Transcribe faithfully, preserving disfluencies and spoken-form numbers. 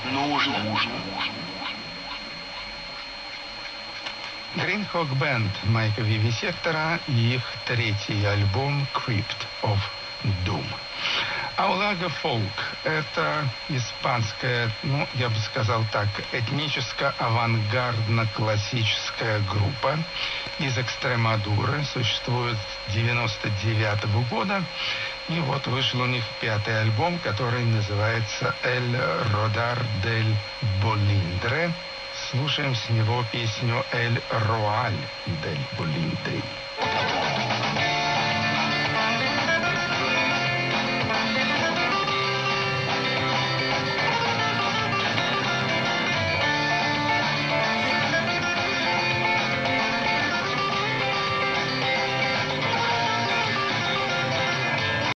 нужно. нужно. Green Hawk Band Майка Вивисектора и их третий альбом Crypt of Doom. Аулага Фолк – это испанская, ну, я бы сказал так, этническо-авангардно-классическая группа из Экстремадуры. Существует с девяносто девятого года. И вот вышел у них пятый альбом, который называется «Эль Родар дель Болиндре». Слушаем с него песню «Эль Роаль дель Болиндре».